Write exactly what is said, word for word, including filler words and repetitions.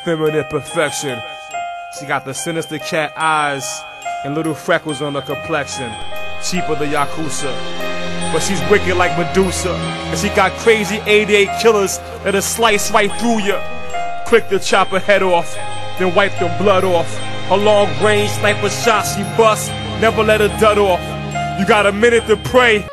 feminine perfection. She got the sinister cat eyes and little freckles on her complexion. Cheaper the Yakuza, but she's wicked like Medusa. And she got crazy eighty-eight killers that'll slice right through you. Quick to chop her head off, then wipe the blood off. Her long range sniper shot she bust, never let her dud off. You got a minute to pray,